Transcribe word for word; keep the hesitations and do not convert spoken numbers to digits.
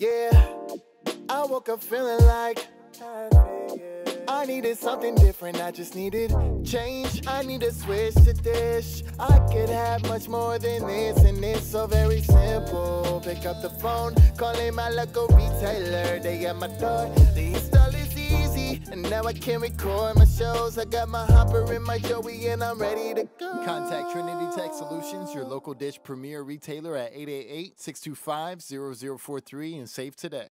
Yeah, I woke up feeling like I needed something different, I just needed change. I need to switch to this. I could have much more than this, and it's so very simple. Pick up the phone, calling my local retailer. They at my door, the install is easy, and now I can record my shows. I got my hopper and my Joey, and I'm ready to go. Contact Trinity Tech Solutions, your local dish premier retailer at eight eight eight, six two five, zero zero four three and save today.